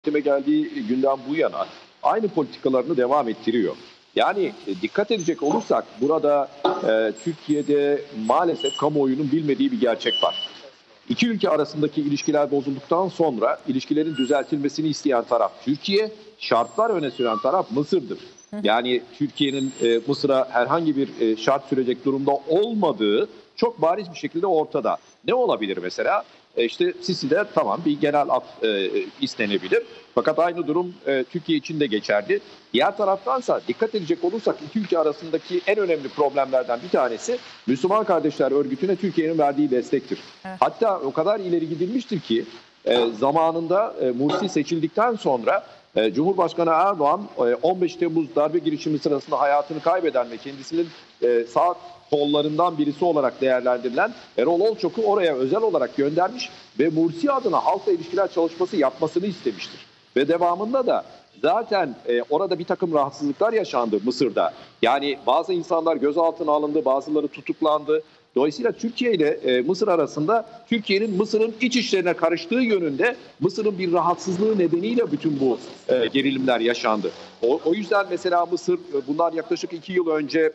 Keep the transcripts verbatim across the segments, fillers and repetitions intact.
yönetime geldiği günden bu yana aynı politikalarını devam ettiriyor. Yani e, dikkat edecek olursak burada e, Türkiye'de maalesef kamuoyunun bilmediği bir gerçek var. İki ülke arasındaki ilişkiler bozulduktan sonra ilişkilerin düzeltilmesini isteyen taraf Türkiye, şartlar öne süren taraf Mısır'dır. Yani Türkiye'nin e, Mısır'a herhangi bir e, şart sürecek durumda olmadığı çok bariz bir şekilde ortada. Ne olabilir mesela? E işte Sisi'de tamam bir genel af e, istenebilir. Fakat aynı durum e, Türkiye için de geçerli. Diğer taraftansa dikkat edecek olursak iki ülke arasındaki en önemli problemlerden bir tanesi Müslüman Kardeşler Örgütü'ne Türkiye'nin verdiği destektir. Evet. Hatta o kadar ileri gidilmiştir ki e, zamanında e, Mursi seçildikten sonra e, Cumhurbaşkanı Erdoğan e, on beş Temmuz darbe girişimi sırasında hayatını kaybeden ve kendisinin e, sağ kollarından birisi olarak değerlendirilen Erol Olçok'u oraya özel olarak göndermiş ve Mursi adına halkla ilişkiler çalışması yapmasını istemiştir. Ve devamında da zaten e, orada bir takım rahatsızlıklar yaşandı Mısır'da. Yani bazı insanlar gözaltına alındı, bazıları tutuklandı. Dolayısıyla Türkiye ile e, Mısır arasında Türkiye'nin Mısır'ın iç işlerine karıştığı yönünde Mısır'ın bir rahatsızlığı nedeniyle bütün bu e, gerilimler yaşandı. O, o yüzden mesela Mısır bundan yaklaşık iki yıl önce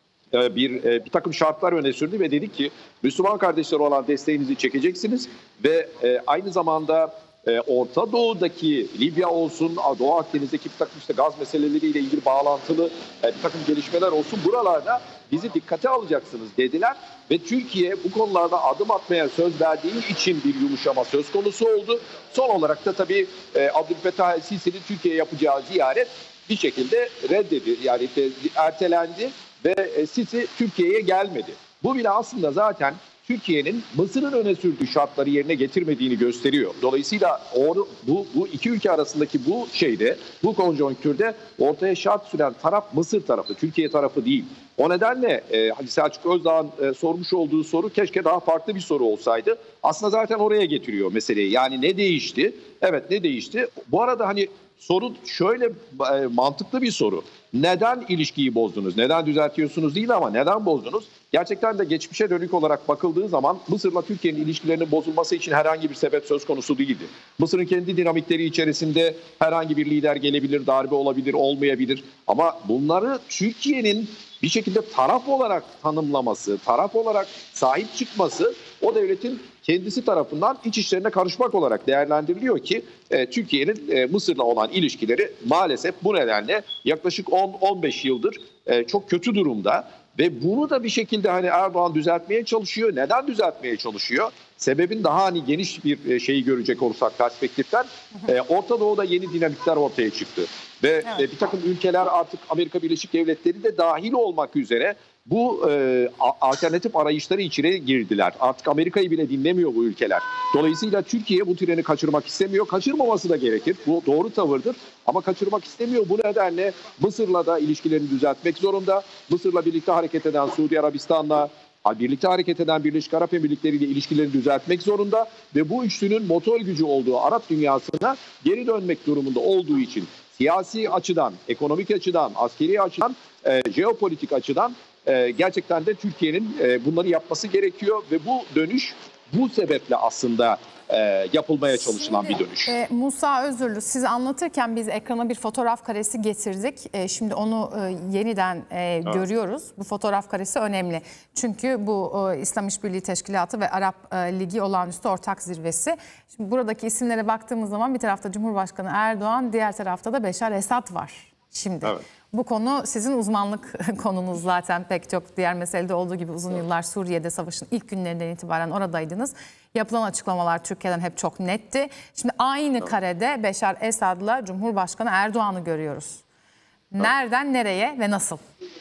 Bir, bir takım şartlar öne sürdü ve dedi ki Müslüman kardeşler olan desteğinizi çekeceksiniz ve aynı zamanda Orta Doğu'daki Libya olsun, Doğu Akdeniz'deki bir takım işte gaz meseleleriyle ilgili bağlantılı bir takım gelişmeler olsun, buralarda bizi dikkate alacaksınız dediler ve Türkiye bu konularda adım atmaya söz verdiği için bir yumuşama söz konusu oldu. Son olarak da tabii Abdülfettah el-Sisi'nin Türkiye'ye yapacağı ziyaret bir şekilde reddedildi, yani ertelendi ve Sisi Türkiye'ye gelmedi. Bu bile aslında zaten Türkiye'nin Mısır'ın öne sürdüğü şartları yerine getirmediğini gösteriyor. Dolayısıyla or, bu, bu iki ülke arasındaki bu şeyde, bu konjonktürde ortaya şart süren taraf Mısır tarafı, Türkiye tarafı değil. O nedenle e, Hacı Selçuk Özdağ'ın e, sormuş olduğu soru keşke daha farklı bir soru olsaydı. Aslında zaten oraya getiriyor meseleyi. Yani ne değişti? Evet, ne değişti? Bu arada hani soru şöyle e, mantıklı bir soru. Neden ilişkiyi bozdunuz? Neden düzeltiyorsunuz değil ama neden bozdunuz? Gerçekten de geçmişe dönük olarak bakıldığı zaman Mısır'la Türkiye'nin ilişkilerinin bozulması için herhangi bir sebep söz konusu değildi. Mısır'ın kendi dinamikleri içerisinde herhangi bir lider gelebilir, darbe olabilir, olmayabilir. Ama bunları Türkiye'nin bir şekilde taraf olarak tanımlaması, taraf olarak sahip çıkması o devletin kendisi tarafından iç işlerine karışmak olarak değerlendiriliyor ki e, Türkiye'nin e, Mısır'la olan ilişkileri maalesef bu nedenle yaklaşık on on beş yıldır e, çok kötü durumda. Ve bunu da bir şekilde hani Erdoğan düzeltmeye çalışıyor. Neden düzeltmeye çalışıyor? Sebebin daha hani geniş bir şeyi görecek olursak perspektiften e, Orta Doğu'da yeni dinamikler ortaya çıktı. Ve evet. e, bir takım ülkeler artık Amerika Birleşik Devletleri de dahil olmak üzere bu e, alternatif arayışları içine girdiler. Artık Amerika'yı bile dinlemiyor bu ülkeler. Dolayısıyla Türkiye bu treni kaçırmak istemiyor. Kaçırmaması da gerekir. Bu doğru tavırdır. Ama kaçırmak istemiyor. Bu nedenle Mısır'la da ilişkilerini düzeltmek zorunda. Mısır'la birlikte hareket eden Suudi Arabistan'la birlikte hareket eden Birleşik Arap Emirlikleri ile ilişkilerini düzeltmek zorunda. Ve bu üçlünün motor gücü olduğu Arap dünyasına geri dönmek durumunda olduğu için siyasi açıdan, ekonomik açıdan, askeri açıdan, e, jeopolitik açıdan e, gerçekten de Türkiye'nin e, bunları yapması gerekiyor ve bu dönüş bu sebeple aslında e, yapılmaya çalışılan şimdi, bir dönüş. E, Musa Özürlü, siz anlatırken biz ekrana bir fotoğraf karesi getirdik. E, şimdi onu e, yeniden e, evet. görüyoruz. Bu fotoğraf karesi önemli. Çünkü bu e, İslam İşbirliği Teşkilatı ve Arap e, Ligi Olağanüstü Ortak Zirvesi. Şimdi buradaki isimlere baktığımız zaman bir tarafta Cumhurbaşkanı Erdoğan, diğer tarafta da Beşar Esad var. Şimdi evet. bu konu sizin uzmanlık konunuz zaten, pek çok diğer meselede olduğu gibi uzun yıllar Suriye'de savaşın ilk günlerinden itibaren oradaydınız. Yapılan açıklamalar Türkiye'den hep çok netti. Şimdi aynı evet. karede Beşar Esad'la Cumhurbaşkanı Erdoğan'ı görüyoruz. Nereden nereye ve nasıl?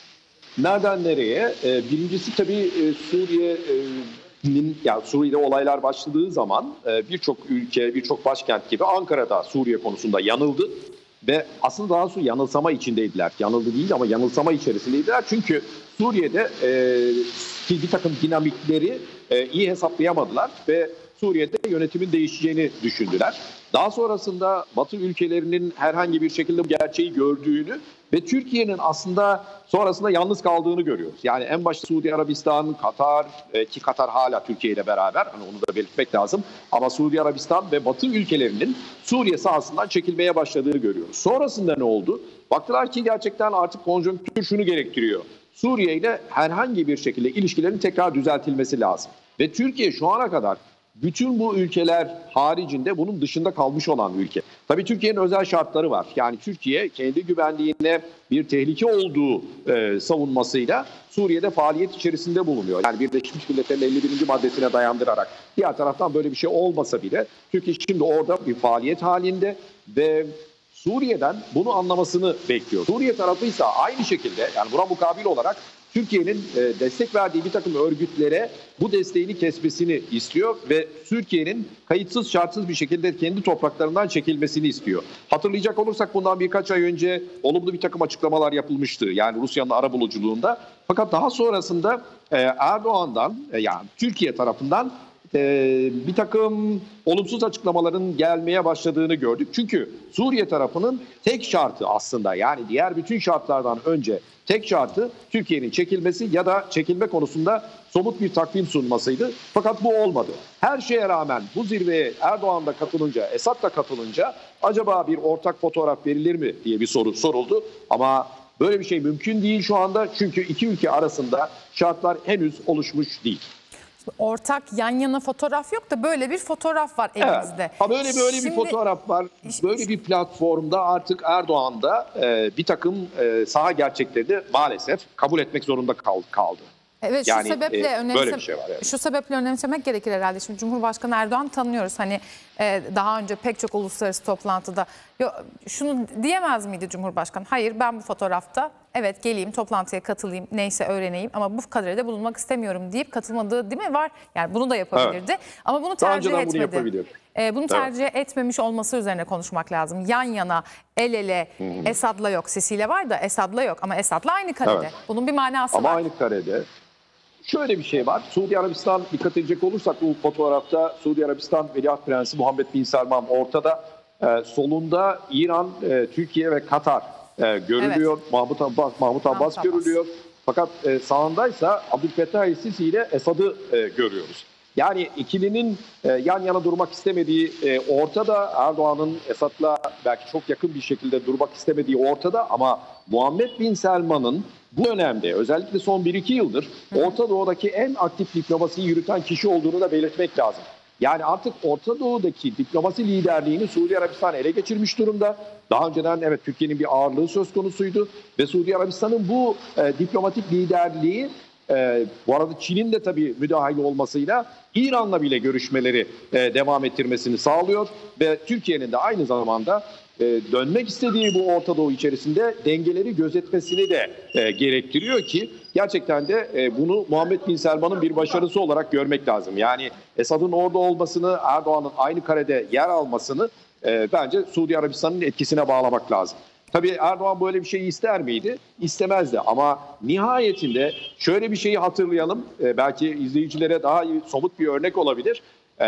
Nereden nereye? Ee, birincisi tabii Suriye'nin, yani Suriye'de olaylar başladığı zaman birçok ülke, birçok başkent gibi Ankara'da Suriye konusunda yanıldı. Ve aslında daha sonra yanılsama içindeydiler. Yanıldı değil ama yanılsama içerisindeydiler. Çünkü Suriye'de e, bir takım dinamikleri e, iyi hesaplayamadılar ve Suriye'de yönetimin değişeceğini düşündüler. Daha sonrasında Batı ülkelerinin herhangi bir şekilde bu gerçeği gördüğünü ve Türkiye'nin aslında sonrasında yalnız kaldığını görüyoruz. Yani en başta Suudi Arabistan, Katar ki Katar hala Türkiye ile beraber, hani onu da belirtmek lazım. Ama Suudi Arabistan ve Batı ülkelerinin Suriye sahasından çekilmeye başladığını görüyoruz. Sonrasında ne oldu? Baktılar ki gerçekten artık konjonktür şunu gerektiriyor. Suriye ile herhangi bir şekilde ilişkilerin tekrar düzeltilmesi lazım. Ve Türkiye şu ana kadar bütün bu ülkeler haricinde bunun dışında kalmış olan ülke. Tabii Türkiye'nin özel şartları var. Yani Türkiye kendi güvenliğine bir tehlike olduğu e, savunmasıyla Suriye'de faaliyet içerisinde bulunuyor. Yani Birleşmiş Milletler'in elli birinci maddesine dayandırarak. Diğer taraftan böyle bir şey olmasa bile Türkiye şimdi orada bir faaliyet halinde ve Suriye'den bunu anlamasını bekliyor. Suriye tarafı ise aynı şekilde, yani buna mukabil olarak Türkiye'nin destek verdiği bir takım örgütlere bu desteğini kesmesini istiyor ve Türkiye'nin kayıtsız şartsız bir şekilde kendi topraklarından çekilmesini istiyor. Hatırlayacak olursak bundan birkaç ay önce olumlu bir takım açıklamalar yapılmıştı. Yani Rusya'nın arabuluculuğunda. Fakat daha sonrasında Erdoğan'dan, yani Türkiye tarafından bir takım olumsuz açıklamaların gelmeye başladığını gördük. Çünkü Suriye tarafının tek şartı aslında, yani diğer bütün şartlardan önce tek şartı Türkiye'nin çekilmesi ya da çekilme konusunda somut bir takvim sunmasıydı. Fakat bu olmadı. Her şeye rağmen bu zirveye Erdoğan da katılınca, Esad da katılınca acaba bir ortak fotoğraf verilir mi diye bir soru soruldu. Ama böyle bir şey mümkün değil şu anda, çünkü iki ülke arasında şartlar henüz oluşmuş değil. Ortak yan yana fotoğraf yok da böyle bir fotoğraf var elimizde. Evet. Ha böyle böyle Şimdi, bir fotoğraf var. Böyle bir platformda artık Erdoğan da e, bir takım e, saha gerçeklerini maalesef kabul etmek zorunda kaldı. kaldı. Evet, yani, şu sebeple e, önemse, böyle bir şey var. Evet. Şu sebeple önemsemek gerekir herhalde. Şimdi Cumhurbaşkanı Erdoğan tanıyoruz. Hani e, daha önce pek çok uluslararası toplantıda yo, şunu diyemez miydi Cumhurbaşkanı? Hayır, ben bu fotoğrafta evet geleyim, toplantıya katılayım, neyse öğreneyim ama bu kadarıyla bulunmak istemiyorum deyip katılmadığı değil mi var? Yani bunu da yapabilirdi. Evet. Ama bunu tercih Daha etmedi. Bunu, e, bunu tercih evet. etmemiş olması üzerine konuşmak lazım. Yan yana, el ele, hı hı. Esad'la yok. Sisi'yle var da Esad'la yok ama Esad'la aynı karede. Evet. Bunun bir manası ama var. Ama aynı karede. Şöyle bir şey var. Suudi Arabistan, dikkat edecek olursak bu fotoğrafta Suudi Arabistan Veliaht Prensi Muhammed Bin Selman ortada. Ee, solunda İran, e, Türkiye ve Katar e, görülüyor. Evet. Mahmut Abbas, Mahmut Abbas Mahmut görülüyor. Abbas. Fakat e, sağındaysa Abdülfettah el-Sisi ile Esad'ı e, görüyoruz. Yani ikilinin e, yan yana durmak istemediği e, ortada. Erdoğan'ın Esad'la belki çok yakın bir şekilde durmak istemediği ortada. Ama Muhammed Bin Selman'ın bu dönemde özellikle son bir iki yıldır Orta Doğu'daki en aktif diplomasiyi yürüten kişi olduğunu da belirtmek lazım. Yani artık Orta Doğu'daki diplomasi liderliğini Suudi Arabistan ele geçirmiş durumda. Daha önceden evet Türkiye'nin bir ağırlığı söz konusuydu ve Suudi Arabistan'ın bu e, diplomatik liderliği e, bu arada Çin'in de tabii müdahil olmasıyla İran'la bile görüşmeleri e, devam ettirmesini sağlıyor ve Türkiye'nin de aynı zamanda e, dönmek istediği bu Orta Doğu içerisinde dengeleri gözetmesini de e, gerektiriyor ki gerçekten de e, bunu Muhammed Bin Selman'ın bir başarısı olarak görmek lazım. Yani Esad'ın orada olmasını, Erdoğan'ın aynı karede yer almasını e, bence Suudi Arabistan'ın etkisine bağlamak lazım. Tabii Erdoğan böyle bir şeyi ister miydi? İstemezdi ama nihayetinde şöyle bir şeyi hatırlayalım. E, belki izleyicilere daha iyi, somut bir örnek olabilir. E,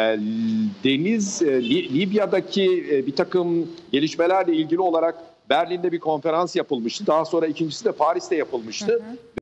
Deniz, e, Libya'daki e, bir takım gelişmelerle ilgili olarak Berlin'de bir konferans yapılmıştı. Daha sonra ikincisi de Paris'te yapılmıştı. Hı hı.